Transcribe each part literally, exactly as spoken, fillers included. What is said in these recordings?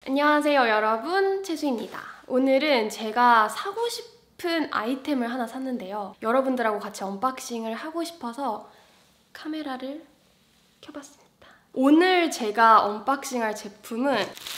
안녕하세요 여러분, 채수입니다. 오늘은 제가 사고 싶은 아이템을 하나 샀는데요. 여러분들하고 같이 언박싱을 하고 싶어서 카메라를 켜봤습니다. 오늘 제가 언박싱할 제품은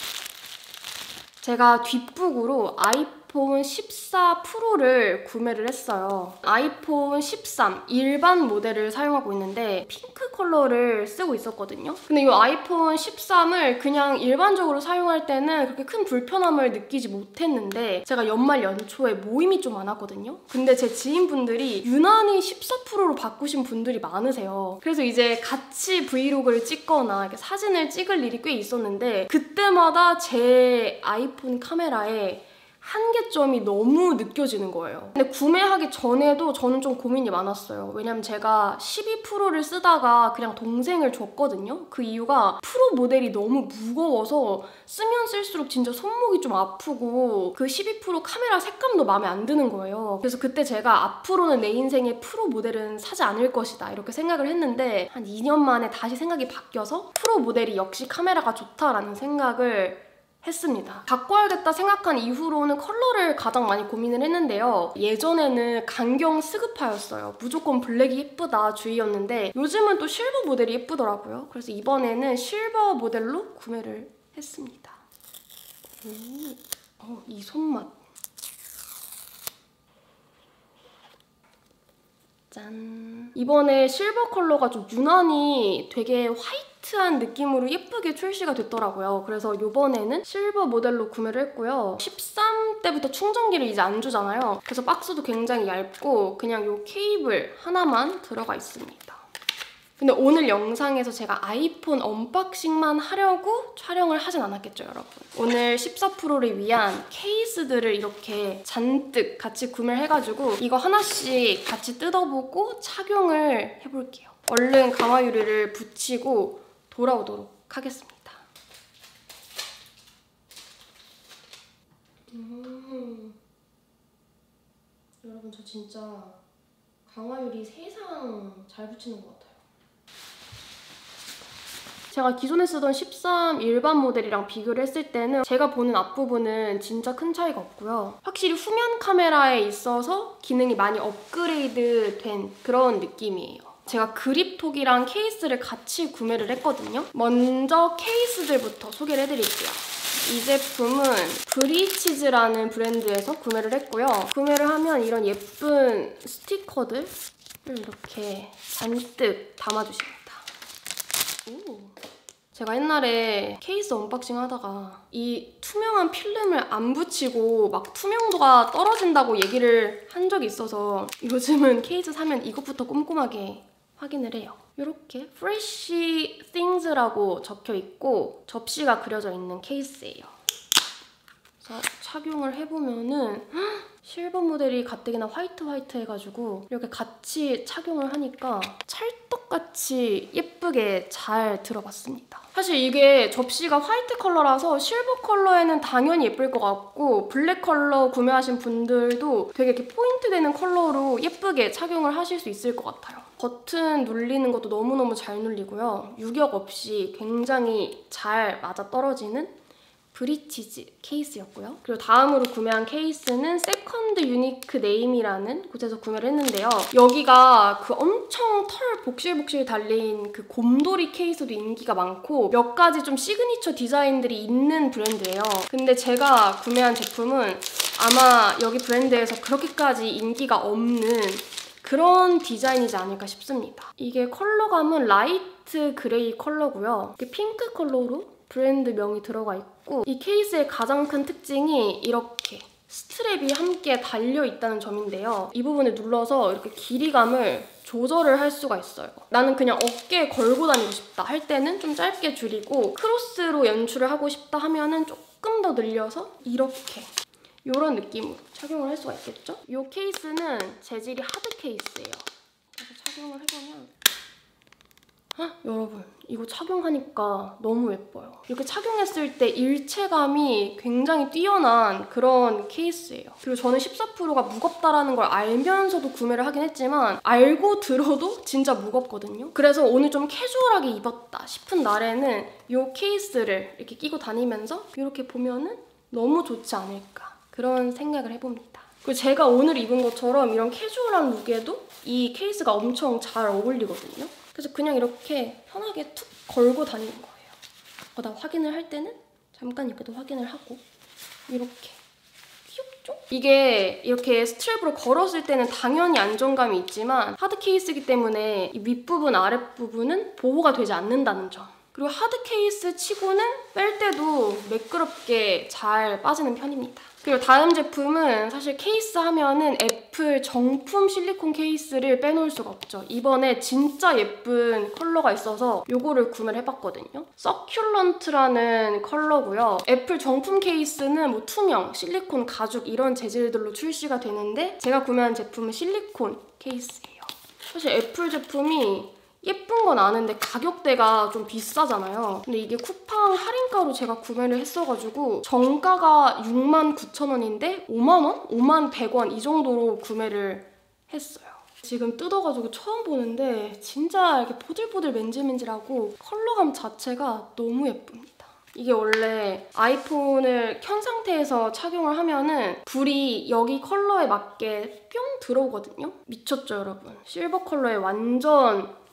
제가 뒷북으로 아이폰 십사 프로를 구매를 했어요. 아이폰 십삼 일반 모델을 사용하고 있는데 핑크 컬러를 쓰고 있었거든요. 근데 이 아이폰 십삼을 그냥 일반적으로 사용할 때는 그렇게 큰 불편함을 느끼지 못했는데 제가 연말 연초에 모임이 좀 많았거든요. 근데 제 지인분들이 유난히 십사 프로로 바꾸신 분들이 많으세요. 그래서 이제 같이 브이로그를 찍거나 이렇게 사진을 찍을 일이 꽤 있었는데 그때마다 제 아이폰 카메라에 한계점이 너무 느껴지는 거예요. 근데 구매하기 전에도 저는 좀 고민이 많았어요. 왜냐면 제가 십이 프로를 쓰다가 그냥 동생을 줬거든요. 그 이유가 프로 모델이 너무 무거워서 쓰면 쓸수록 진짜 손목이 좀 아프고 그 십이 프로 카메라 색감도 마음에 안 드는 거예요. 그래서 그때 제가 앞으로는 내 인생에 프로 모델은 사지 않을 것이다 이렇게 생각을 했는데 한 이 년 만에 다시 생각이 바뀌어서 프로 모델이 역시 카메라가 좋다라는 생각을 했습니다. 바꿔야겠다 생각한 이후로는 컬러를 가장 많이 고민을 했는데요. 예전에는 강경 스그파였어요. 무조건 블랙이 예쁘다 주의였는데 요즘은 또 실버 모델이 예쁘더라고요. 그래서 이번에는 실버 모델로 구매를 했습니다. 오, 어, 이 손맛. 짠. 이번에 실버 컬러가 좀 유난히 되게 화이트한 느낌으로 예쁘게 출시가 됐더라고요. 그래서 이번에는 실버 모델로 구매를 했고요. 십삼 때부터 충전기를 이제 안 주잖아요. 그래서 박스도 굉장히 얇고 그냥 이 케이블 하나만 들어가 있습니다. 근데 오늘 영상에서 제가 아이폰 언박싱만 하려고 촬영을 하진 않았겠죠, 여러분? 오늘 십사 프로를 위한 케이스들을 이렇게 잔뜩 같이 구매를 해가지고 이거 하나씩 같이 뜯어보고 착용을 해볼게요. 얼른 강화 유리를 붙이고 돌아오도록 하겠습니다. 음. 여러분, 저 진짜 강화 유리 세상 잘 붙이는 것 같아요. 제가 기존에 쓰던 십삼 일반 모델이랑 비교를 했을 때는 제가 보는 앞부분은 진짜 큰 차이가 없고요. 확실히 후면 카메라에 있어서 기능이 많이 업그레이드 된 그런 느낌이에요. 제가 그립톡이랑 케이스를 같이 구매를 했거든요. 먼저 케이스들부터 소개를 해드릴게요. 이 제품은 브리치즈라는 브랜드에서 구매를 했고요. 구매를 하면 이런 예쁜 스티커들을 이렇게 잔뜩 담아주십니다. 오. 제가 옛날에 케이스 언박싱 하다가 이 투명한 필름을 안 붙이고 막 투명도가 떨어진다고 얘기를 한 적이 있어서 요즘은 케이스 사면 이것부터 꼼꼼하게 확인을 해요. 이렇게 Fresh Things라고 적혀있고 접시가 그려져 있는 케이스예요. 그래서 착용을 해보면은 실버 모델이 가뜩이나 화이트 화이트 해가지고 이렇게 같이 착용을 하니까 찰떡같이 예쁘게 잘 들어갔습니다. 사실 이게 접시가 화이트 컬러라서 실버 컬러에는 당연히 예쁠 것 같고 블랙 컬러 구매하신 분들도 되게 이렇게 포인트 되는 컬러로 예쁘게 착용을 하실 수 있을 것 같아요. 버튼 눌리는 것도 너무너무 잘 눌리고요. 유격 없이 굉장히 잘 맞아떨어지는 브리치즈 케이스였고요. 그리고 다음으로 구매한 케이스는 세컨드 유니크 네임이라는 곳에서 구매를 했는데요. 여기가 그 엄청 털 복실복실 달린 그 곰돌이 케이스도 인기가 많고 몇 가지 좀 시그니처 디자인들이 있는 브랜드예요. 근데 제가 구매한 제품은 아마 여기 브랜드에서 그렇게까지 인기가 없는 그런 디자인이지 않을까 싶습니다. 이게 컬러감은 라이트 그레이 컬러고요. 이게 핑크 컬러로 브랜드 명이 들어가 있고 이 케이스의 가장 큰 특징이 이렇게 스트랩이 함께 달려있다는 점인데요. 이 부분을 눌러서 이렇게 길이감을 조절을 할 수가 있어요. 나는 그냥 어깨에 걸고 다니고 싶다 할 때는 좀 짧게 줄이고 크로스로 연출을 하고 싶다 하면은 조금 더 늘려서 이렇게 이런 느낌으로 착용을 할 수가 있겠죠? 이 케이스는 재질이 하드 케이스예요. 그래서 착용을 해보면 헉, 여러분 이거 착용하니까 너무 예뻐요. 이렇게 착용했을 때 일체감이 굉장히 뛰어난 그런 케이스예요. 그리고 저는 십사 프로가 무겁다라는 걸 알면서도 구매를 하긴 했지만 알고 들어도 진짜 무겁거든요. 그래서 오늘 좀 캐주얼하게 입었다 싶은 날에는 이 케이스를 이렇게 끼고 다니면서 이렇게 보면은 너무 좋지 않을까 그런 생각을 해봅니다. 그리고 제가 오늘 입은 것처럼 이런 캐주얼한 룩에도 이 케이스가 엄청 잘 어울리거든요. 그래서 그냥 이렇게 편하게 툭 걸고 다니는 거예요. 거기다 확인을 할 때는 잠깐 이렇게도 확인을 하고 이렇게 귀엽죠? 이게 이렇게 스트랩으로 걸었을 때는 당연히 안정감이 있지만 하드 케이스이기 때문에 이 윗부분, 아랫부분은 보호가 되지 않는다는 점. 그리고 하드 케이스 치고는 뺄 때도 매끄럽게 잘 빠지는 편입니다. 그리고 다음 제품은 사실 케이스 하면은 애플 정품 실리콘 케이스를 빼놓을 수가 없죠. 이번에 진짜 예쁜 컬러가 있어서 이거를 구매를 해봤거든요. 서큘런트라는 컬러고요. 애플 정품 케이스는 뭐 투명, 실리콘, 가죽 이런 재질들로 출시가 되는데 제가 구매한 제품은 실리콘 케이스예요. 사실 애플 제품이 예쁜 건 아는데 가격대가 좀 비싸잖아요. 근데 이게 쿠팡 할인가로 제가 구매를 했어가지고 정가가 육만 구천 원인데 오만 원? 오만 백 원 이 정도로 구매를 했어요. 지금 뜯어가지고 처음 보는데 진짜 이렇게 보들보들 맨질맨질하고 컬러감 자체가 너무 예쁩니다. 이게 원래 아이폰을 켠 상태에서 착용을 하면은 불이 여기 컬러에 맞게 뿅 들어오거든요? 미쳤죠, 여러분? 실버 컬러에 완전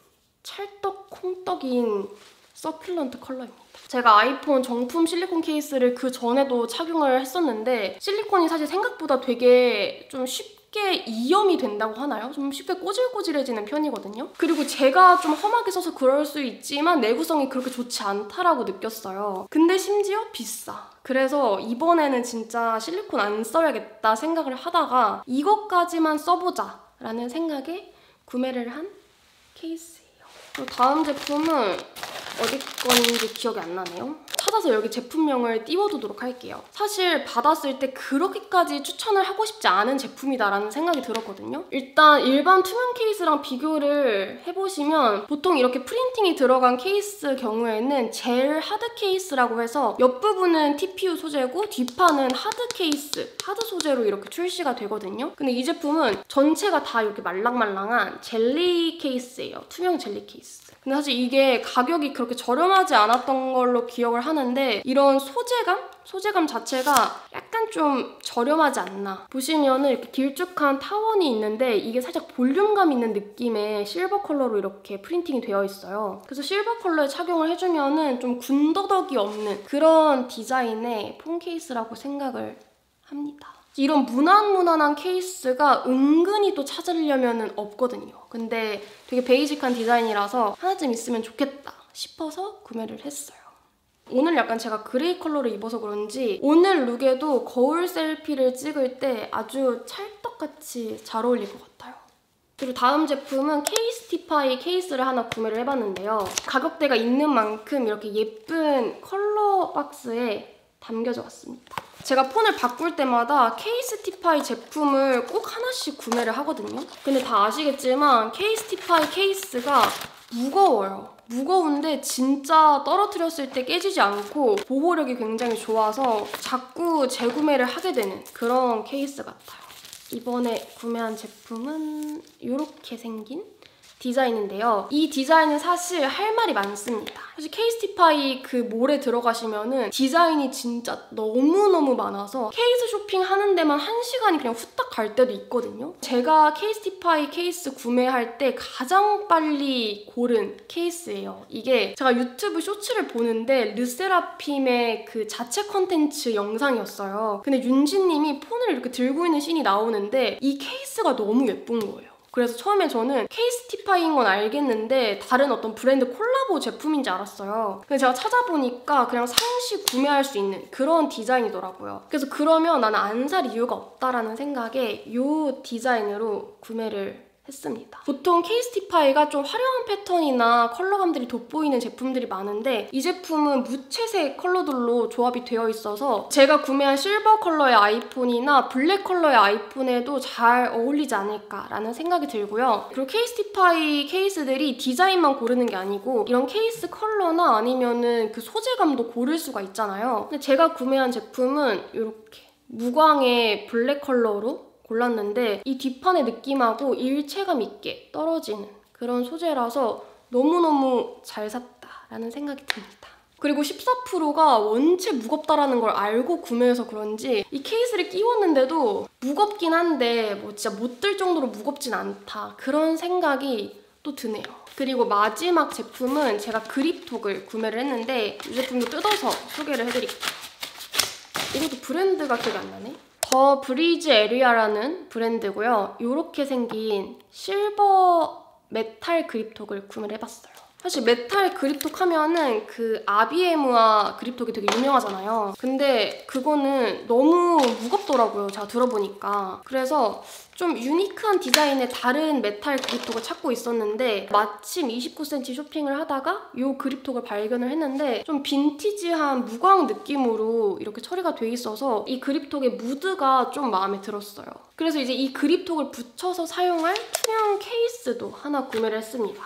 찰떡 콩떡인 서큘런트 컬러입니다. 제가 아이폰 정품 실리콘 케이스를 그 전에도 착용을 했었는데 실리콘이 사실 생각보다 되게 좀 쉽게 이염이 된다고 하나요? 좀 쉽게 꼬질꼬질해지는 편이거든요. 그리고 제가 좀 험하게 써서 그럴 수 있지만 내구성이 그렇게 좋지 않다라고 느꼈어요. 근데 심지어 비싸. 그래서 이번에는 진짜 실리콘 안 써야겠다 생각을 하다가 이것까지만 써보자 라는 생각에 구매를 한 케이스예요. 그리고 다음 제품은 어디 건지 기억이 안 나네요. 찾아서 여기 제품명을 띄워두도록 할게요. 사실 받았을 때 그렇게까지 추천을 하고 싶지 않은 제품이다라는 생각이 들었거든요. 일단 일반 투명 케이스랑 비교를 해보시면 보통 이렇게 프린팅이 들어간 케이스 경우에는 젤 하드 케이스라고 해서 옆부분은 티피유 소재고 뒷판은 하드 케이스, 하드 소재로 이렇게 출시가 되거든요. 근데 이 제품은 전체가 다 이렇게 말랑말랑한 젤리 케이스예요. 투명 젤리 케이스. 근데 사실 이게 가격이 그렇게 저렴하지 않았던 걸로 기억을 하는데 이런 소재감? 소재감 자체가 약간 좀 저렴하지 않나. 보시면은 이렇게 길쭉한 타원이 있는데 이게 살짝 볼륨감 있는 느낌의 실버 컬러로 이렇게 프린팅이 되어 있어요. 그래서 실버 컬러에 착용을 해주면은 좀 군더더기 없는 그런 디자인의 폰 케이스라고 생각을 합니다. 이런 무난무난한 케이스가 은근히 또 찾으려면 없거든요. 근데 되게 베이직한 디자인이라서 하나쯤 있으면 좋겠다 싶어서 구매를 했어요. 오늘 약간 제가 그레이 컬러를 입어서 그런지 오늘 룩에도 거울 셀피를 찍을 때 아주 찰떡같이 잘 어울릴 것 같아요. 그리고 다음 제품은 케이스티파이 케이스를 하나 구매를 해봤는데요. 가격대가 있는 만큼 이렇게 예쁜 컬러 박스에 담겨져 왔습니다. 제가 폰을 바꿀 때마다 케이스티파이 제품을 꼭 하나씩 구매를 하거든요. 근데 다 아시겠지만 케이스티파이 케이스가 무거워요. 무거운데 진짜 떨어뜨렸을 때 깨지지 않고 보호력이 굉장히 좋아서 자꾸 재구매를 하게 되는 그런 케이스 같아요. 이번에 구매한 제품은 이렇게 생긴 디자인인데요. 이 디자인은 사실 할 말이 많습니다. 사실 케이스티파이 그 몰에 들어가시면은 디자인이 진짜 너무너무 많아서 케이스 쇼핑 하는 데만 한 시간이 그냥 후딱 갈 때도 있거든요. 제가 케이스티파이 케이스 구매할 때 가장 빨리 고른 케이스예요. 이게 제가 유튜브 쇼츠를 보는데 르세라핌의 그 자체 컨텐츠 영상이었어요. 근데 윤지님이 폰을 이렇게 들고 있는 씬이 나오는데 이 케이스가 너무 예쁜 거예요. 그래서 처음에 저는 케이스티파이인 건 알겠는데 다른 어떤 브랜드 콜라보 제품인지 알았어요. 근데 제가 찾아보니까 그냥 상시 구매할 수 있는 그런 디자인이더라고요. 그래서 그러면 나는 안 살 이유가 없다라는 생각에 이 디자인으로 구매를 했습니다. 보통 케이스티파이가 좀 화려한 패턴이나 컬러감들이 돋보이는 제품들이 많은데 이 제품은 무채색 컬러들로 조합이 되어 있어서 제가 구매한 실버 컬러의 아이폰이나 블랙 컬러의 아이폰에도 잘 어울리지 않을까라는 생각이 들고요. 그리고 케이스티파이 케이스들이 디자인만 고르는 게 아니고 이런 케이스 컬러나 아니면은 그 소재감도 고를 수가 있잖아요. 근데 제가 구매한 제품은 이렇게 무광의 블랙 컬러로 골랐는데 이 뒷판의 느낌하고 일체감 있게 떨어지는 그런 소재라서 너무너무 잘 샀다라는 생각이 듭니다. 그리고 십사 프로가 원체 무겁다라는 걸 알고 구매해서 그런지 이 케이스를 끼웠는데도 무겁긴 한데 뭐 진짜 못 들 정도로 무겁진 않다. 그런 생각이 또 드네요. 그리고 마지막 제품은 제가 그립톡을 구매를 했는데 이 제품도 뜯어서 소개를 해드릴게요. 이것도 브랜드가 기억이 안 나네? 더 브리즈 에리아라는 브랜드고요. 이렇게 생긴 실버 메탈 그립톡을 구매를 해봤어요. 사실 메탈 그립톡 하면은 그 아비에무아 그립톡이 되게 유명하잖아요. 근데 그거는 너무 무겁더라고요. 제가 들어보니까. 그래서 좀 유니크한 디자인의 다른 메탈 그립톡을 찾고 있었는데 마침 이십구 센티미터 쇼핑을 하다가 이 그립톡을 발견을 했는데 좀 빈티지한 무광 느낌으로 이렇게 처리가 돼 있어서 이 그립톡의 무드가 좀 마음에 들었어요. 그래서 이제 이 그립톡을 붙여서 사용할 투명 케이스도 하나 구매를 했습니다.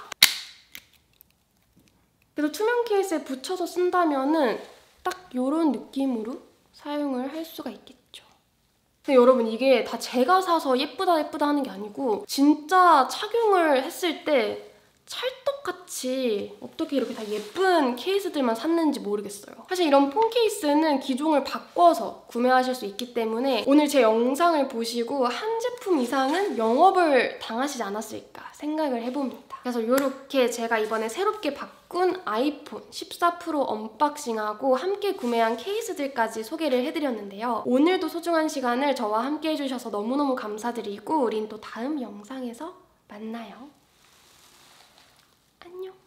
그래서 투명 케이스에 붙여서 쓴다면은 딱 이런 느낌으로 사용을 할 수가 있겠죠. 근데 여러분 이게 다 제가 사서 예쁘다 예쁘다 하는 게 아니고 진짜 착용을 했을 때 찰떡같이 어떻게 이렇게 다 예쁜 케이스들만 샀는지 모르겠어요. 사실 이런 폰 케이스는 기종을 바꿔서 구매하실 수 있기 때문에 오늘 제 영상을 보시고 한 제품 이상은 영업을 당하시지 않았을까 생각을 해봅니다. 그래서 이렇게 제가 이번에 새롭게 바꾼 아이폰 십사 프로 언박싱하고 함께 구매한 케이스들까지 소개를 해드렸는데요. 오늘도 소중한 시간을 저와 함께 해주셔서 너무너무 감사드리고 우린 또 다음 영상에서 만나요. 안녕.